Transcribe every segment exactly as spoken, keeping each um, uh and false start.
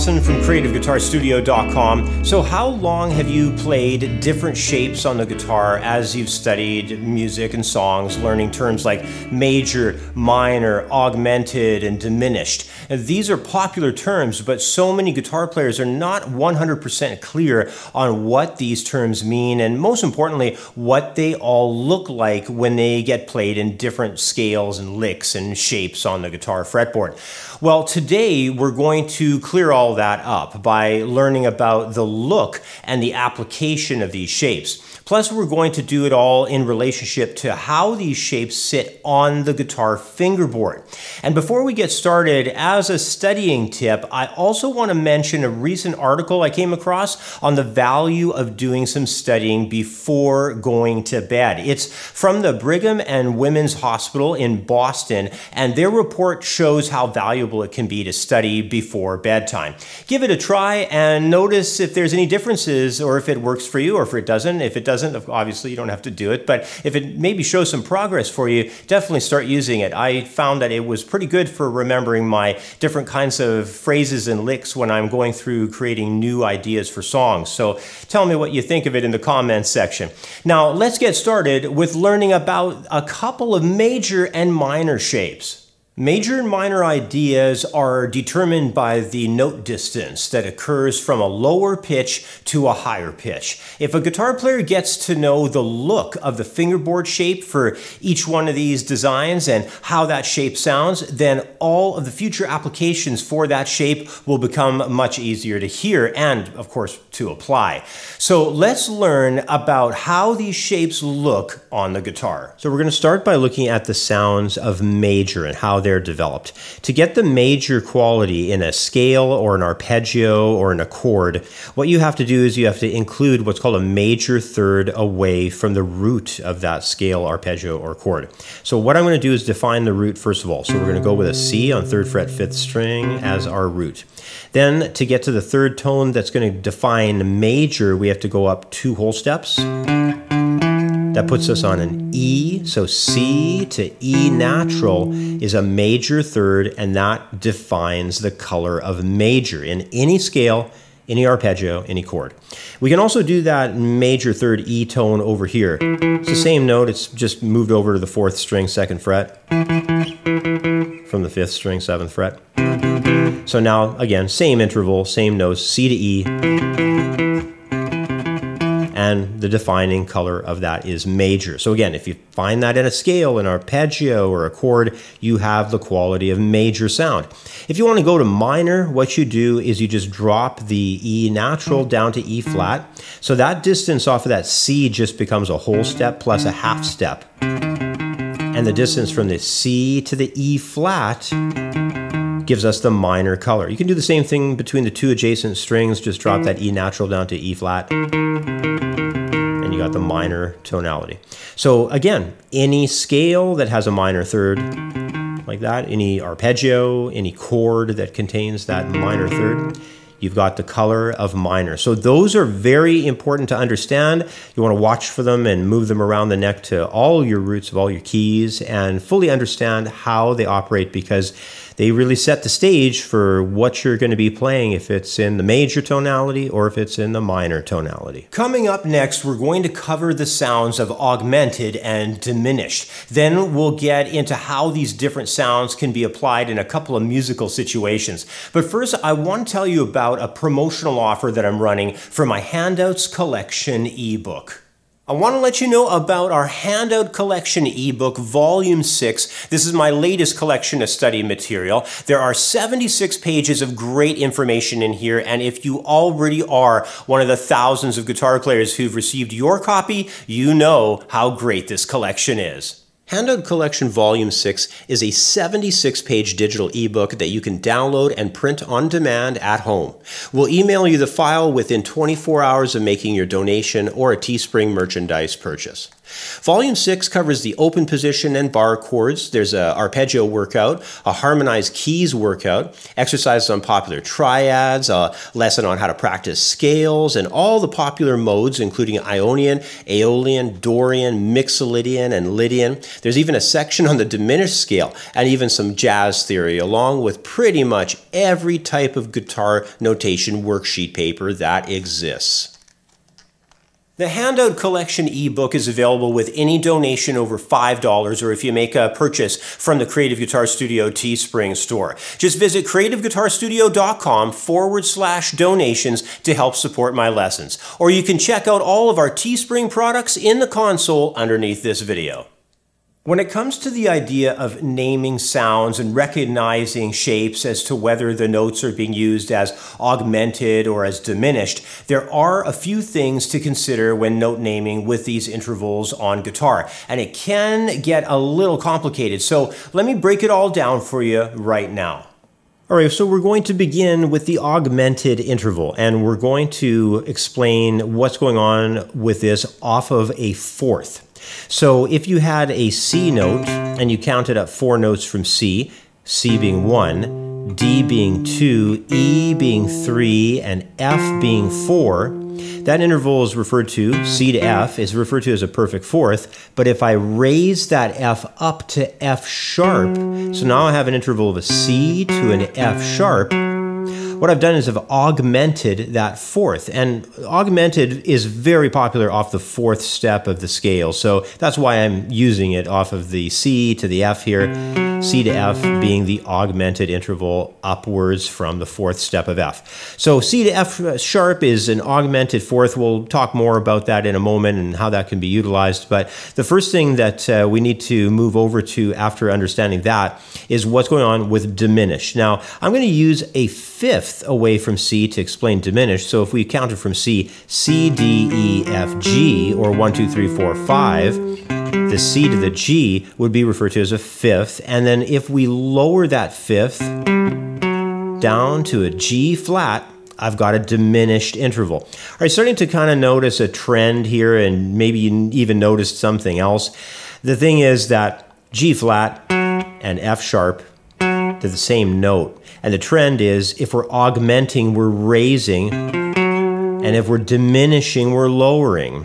Lawson from creative guitar studio dot com. So how long have you played different shapes on the guitar as you've studied music and songs, learning terms like major, minor, augmented, and diminished? Now, these are popular terms, but so many guitar players are not one hundred percent clear on what these terms mean, and most importantly, what they all look like when they get played in different scales and licks and shapes on the guitar fretboard. Well, today we're going to clear all that up by learning about the look and the application of these shapes. Plus, we're going to do it all in relationship to how these shapes sit on the guitar fingerboard. And before we get started, as a studying tip, I also want to mention a recent article I came across on the value of doing some studying before going to bed. It's from the Brigham and Women's Hospital in Boston, and their report shows how valuable it can be to study before bedtime. Give it a try and notice if there's any differences, or if it works for you, or if it doesn't. If it doesn't, obviously you don't have to do it, but if it maybe shows some progress for you, definitely start using it. I found that it was pretty good for remembering my different kinds of phrases and licks when I'm going through creating new ideas for songs. So tell me what you think of it in the comments section. Now let's get started with learning about a couple of major and minor shapes. Major and minor ideas are determined by the note distance that occurs from a lower pitch to a higher pitch. If a guitar player gets to know the look of the fingerboard shape for each one of these designs and how that shape sounds, then all of the future applications for that shape will become much easier to hear and, of course, to apply. So let's learn about how these shapes look on the guitar. So we're going to start by looking at the sounds of major and how they're developed. To get the major quality in a scale or an arpeggio or in a chord, what you have to do is you have to include what's called a major third away from the root of that scale, arpeggio, or chord. So what I'm going to do is define the root first of all. So we're going to go with a C on third fret, fifth string as our root. Then to get to the third tone that's going to define major, we have to go up two whole steps. That puts us on an E, so C to E natural is a major third, and that defines the color of major in any scale, any arpeggio, any chord. We can also do that major third E tone over here. It's the same note, it's just moved over to the fourth string, second fret, from the fifth string, seventh fret. So now, again, same interval, same notes, C to E, and the defining color of that is major. So again, if you find that in a scale, an arpeggio, or a chord, you have the quality of major sound. If you want to go to minor, what you do is you just drop the E natural down to E flat. So that distance off of that C just becomes a whole step plus a half step. And the distance from the C to the E flat gives us the minor color. You can do the same thing between the two adjacent strings, just drop that E natural down to E flat, and you got the minor tonality. So again, any scale that has a minor third like that, any arpeggio, any chord that contains that minor third, you've got the color of minor. So those are very important to understand. You want to watch for them and move them around the neck to all your roots of all your keys and fully understand how they operate, because they really set the stage for what you're going to be playing, if it's in the major tonality or if it's in the minor tonality. Coming up next, we're going to cover the sounds of augmented and diminished. Then we'll get into how these different sounds can be applied in a couple of musical situations. But first, I want to tell you about a promotional offer that I'm running for my Handouts Collection ebook. I want to let you know about our Handout Collection ebook, Volume six. This is my latest collection of study material. There are seventy-six pages of great information in here, and if you already are one of the thousands of guitar players who've received your copy, you know how great this collection is. Handout Collection Volume six is a seventy-six page digital ebook that you can download and print on demand at home. We'll email you the file within twenty-four hours of making your donation or a Teespring merchandise purchase. Volume six covers the open position and bar chords. There's a arpeggio workout, a harmonized keys workout, exercises on popular triads, a lesson on how to practice scales, and all the popular modes, including Ionian, Aeolian, Dorian, Mixolydian, and Lydian. There's even a section on the diminished scale, and even some jazz theory, along with pretty much every type of guitar notation worksheet paper that exists. The Handout Collection ebook is available with any donation over five dollars, or if you make a purchase from the Creative Guitar Studio Teespring store. Just visit creativeguitarstudio.com forward slash donations to help support my lessons. Or you can check out all of our Teespring products in the console underneath this video. When it comes to the idea of naming sounds and recognizing shapes as to whether the notes are being used as augmented or as diminished, there are a few things to consider when note naming with these intervals on guitar. And it can get a little complicated, so let me break it all down for you right now. All right, so we're going to begin with the augmented interval, and we're going to explain what's going on with this off of a fourth. So if you had a C note and you counted up four notes from C, C being one, D being two, E being three, and F being four, that interval is referred to, C to F, is referred to as a perfect fourth. But if I raise that F up to F sharp, so now I have an interval of a C to an F sharp, what I've done is I've augmented that fourth, and augmented is very popular off the fourth step of the scale, so that's why I'm using it off of the C to the F here, C to F being the augmented interval upwards from the fourth step of F. So C to F sharp is an augmented fourth. We'll talk more about that in a moment and how that can be utilized, but the first thing that uh, we need to move over to after understanding that is what's going on with diminished. Now, I'm going to use a fifth away from C to explain diminished. So if we counted from C, C, D, E, F, G, or one, two, three, four, five, the C to the G would be referred to as a fifth. And then if we lower that fifth down to a G flat, I've got a diminished interval. All right, starting to kind of notice a trend here, and maybe you even noticed something else. The thing is that G flat and F sharp, they're the same note. And the trend is, if we're augmenting, we're raising, and if we're diminishing, we're lowering.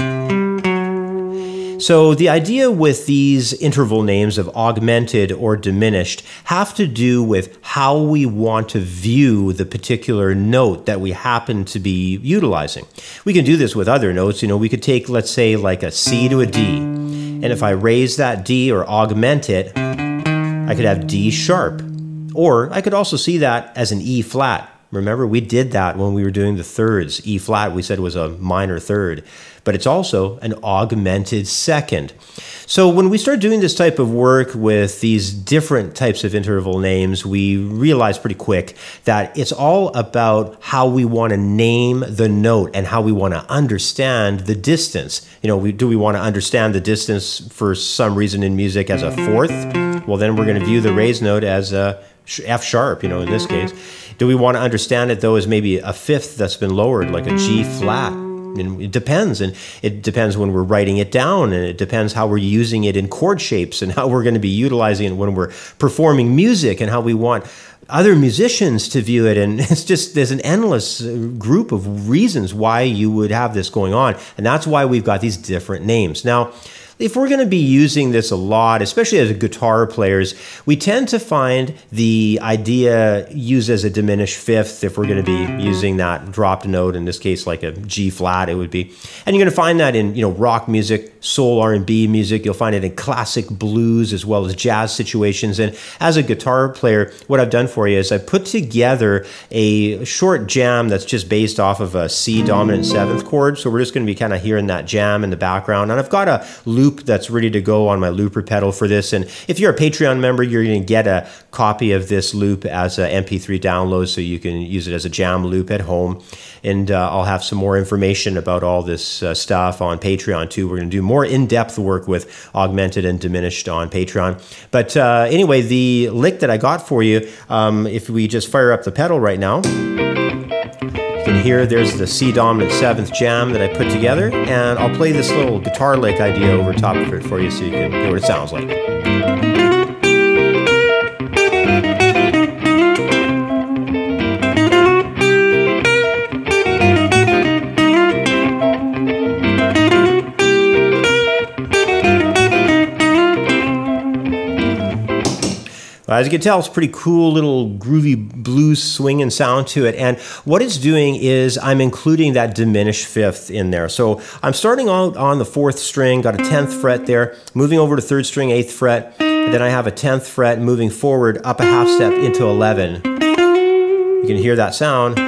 So the idea with these interval names of augmented or diminished have to do with how we want to view the particular note that we happen to be utilizing. We can do this with other notes. You know, we could take, let's say, like a C to a D. And if I raise that D or augment it, I could have D sharp. Or I could also see that as an E flat. Remember, we did that when we were doing the thirds. E flat, we said, was a minor third. But it's also an augmented second. So when we start doing this type of work with these different types of interval names, we realize pretty quick that it's all about how we want to name the note and how we want to understand the distance. You know, we, do we want to understand the distance for some reason in music as a fourth? Well, then we're going to view the raised note as a F sharp, you know, in this case. Do we want to understand it, though, as maybe a fifth that's been lowered, like a G flat? And it depends, and it depends when we're writing it down, and it depends how we're using it in chord shapes, and how we're going to be utilizing it when we're performing music, and how we want other musicians to view it. And it's just, there's an endless group of reasons why you would have this going on, and that's why we've got these different names. Now, if we're going to be using this a lot, especially as guitar players, we tend to find the idea used as a diminished fifth if we're going to be using that dropped note, in this case like a G flat it would be. And you're going to find that in, you know, rock music, soul R and B music. You'll find it in classic blues as well as jazz situations. And as a guitar player, what I've done for you is I put together a short jam that's just based off of a C dominant seventh chord. So we're just going to be kind of hearing that jam in the background. And I've got a loop that's ready to go on my looper pedal for this. And if you're a Patreon member, you're going to get a copy of this loop as a M P three download, so you can use it as a jam loop at home. And uh, I'll have some more information about all this uh, stuff on Patreon too. We're going to do more in-depth work with Augmented and Diminished on Patreon. But uh, anyway, the lick that I got for you, um, if we just fire up the pedal right now, you can here, there's the C dominant seventh jam that I put together, and I'll play this little guitar lick idea over top of it for you so you can hear what it sounds like. As you can tell, it's a pretty cool little groovy blues swinging sound to it. And what it's doing is I'm including that diminished fifth in there. So I'm starting out on the fourth string, got a tenth fret there, moving over to third string, eighth fret, and then I have a tenth fret moving forward up a half step into eleven. You can hear that sound.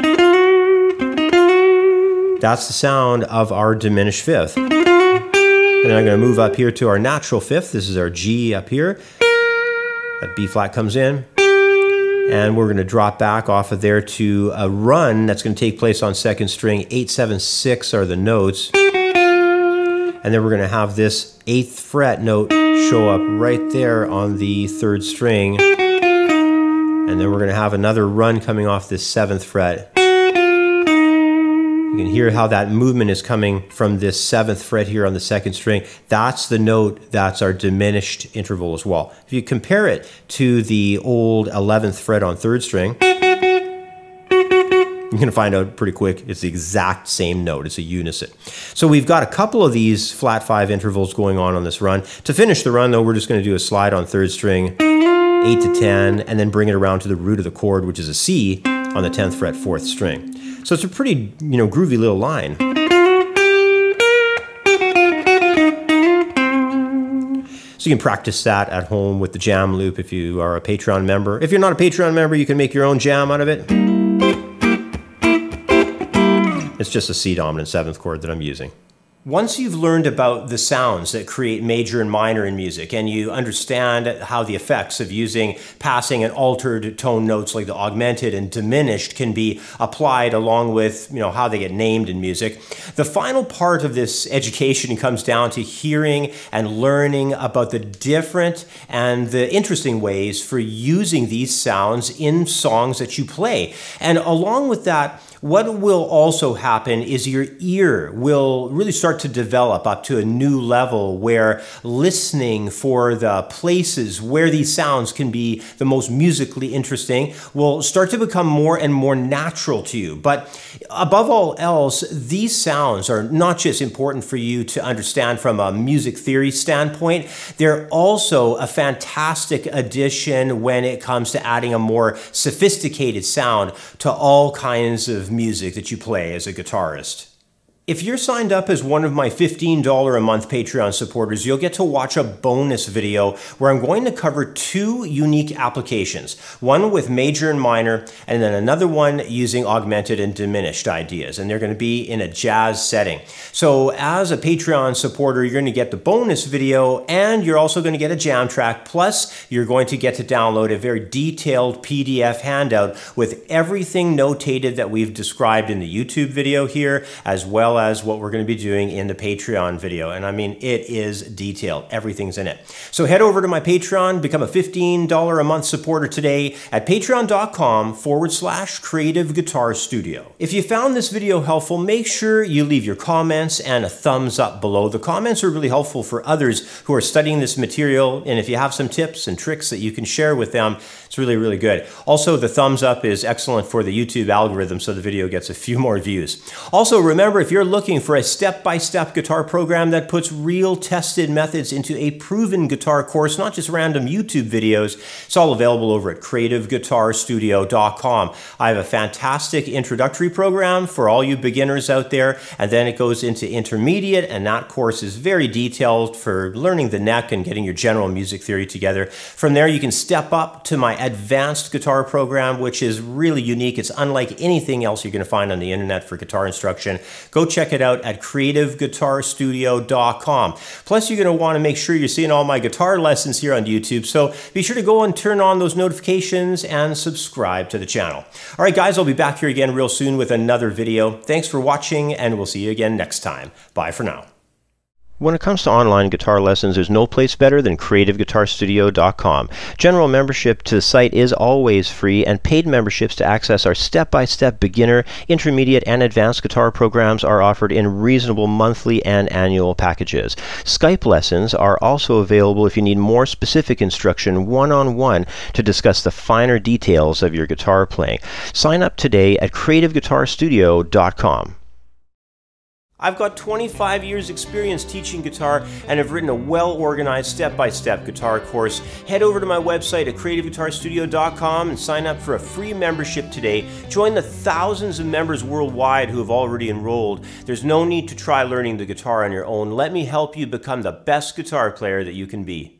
That's the sound of our diminished fifth. And then I'm going to move up here to our natural fifth. This is our G up here. That B flat comes in, and we're going to drop back off of there to a run that's going to take place on second string. Eight, seven, six are the notes, and then we're going to have this eighth fret note show up right there on the third string, and then we're going to have another run coming off this seventh fret. You can hear how that movement is coming from this seventh fret here on the second string. That's the note, that's our diminished interval as well. If you compare it to the old eleventh fret on third string, you're going to find out pretty quick it's the exact same note. It's a unison. So we've got a couple of these flat five intervals going on on this run. To finish the run, though, we're just going to do a slide on third string, eight to ten, and then bring it around to the root of the chord, which is a C, on the tenth fret, fourth string. So it's a pretty, you know, groovy little line. So you can practice that at home with the jam loop if you are a Patreon member. If you're not a Patreon member, you can make your own jam out of it. It's just a C dominant seventh chord that I'm using. Once you've learned about the sounds that create major and minor in music, and you understand how the effects of using passing and altered tone notes like the augmented and diminished can be applied along with, you know, how they get named in music, the final part of this education comes down to hearing and learning about the different and the interesting ways for using these sounds in songs that you play. And along with that, what will also happen is your ear will really start to develop up to a new level where listening for the places where these sounds can be the most musically interesting will start to become more and more natural to you. But above all else, these sounds are not just important for you to understand from a music theory standpoint, they're also a fantastic addition when it comes to adding a more sophisticated sound to all kinds of music that you play as a guitarist. If you're signed up as one of my fifteen dollars a month Patreon supporters, you'll get to watch a bonus video where I'm going to cover two unique applications. One with major and minor, and then another one using augmented and diminished ideas. And they're going to be in a jazz setting. So as a Patreon supporter, you're going to get the bonus video, and you're also going to get a jam track. Plus, you're going to get to download a very detailed P D F handout with everything notated that we've described in the YouTube video here, as well as what we're going to be doing in the Patreon video. And I mean, it is detailed. Everything's in it. So head over to my Patreon, become a fifteen dollars a month supporter today at patreon.com forward slash creative guitar studio. If you found this video helpful, make sure you leave your comments and a thumbs up below. The comments are really helpful for others who are studying this material. And if you have some tips and tricks that you can share with them, it's really, really good. Also, the thumbs up is excellent for the YouTube algorithm, so the video gets a few more views. Also, remember, if you're looking for a step-by-step guitar program that puts real tested methods into a proven guitar course, not just random YouTube videos, it's all available over at creative guitar studio dot com. I have a fantastic introductory program for all you beginners out there, and then it goes into intermediate, and that course is very detailed for learning the neck and getting your general music theory together. From there, you can step up to my advanced guitar program, which is really unique. It's unlike anything else you're going to find on the internet for guitar instruction. Go check Check it out at creative guitar studio dot com. Plus, you're going to want to make sure you're seeing all my guitar lessons here on YouTube, so be sure to go and turn on those notifications and subscribe to the channel. All right, guys, I'll be back here again real soon with another video. Thanks for watching, and we'll see you again next time. Bye for now. When it comes to online guitar lessons, there's no place better than creative guitar studio dot com. General membership to the site is always free, and paid memberships to access our step-by-step beginner, intermediate, and advanced guitar programs are offered in reasonable monthly and annual packages. Skype lessons are also available if you need more specific instruction one-on-one to discuss the finer details of your guitar playing. Sign up today at creative guitar studio dot com. I've got twenty-five years experience teaching guitar and have written a well-organized step-by-step guitar course. Head over to my website at creative guitar studio dot com and sign up for a free membership today. Join the thousands of members worldwide who have already enrolled. There's no need to try learning the guitar on your own. Let me help you become the best guitar player that you can be.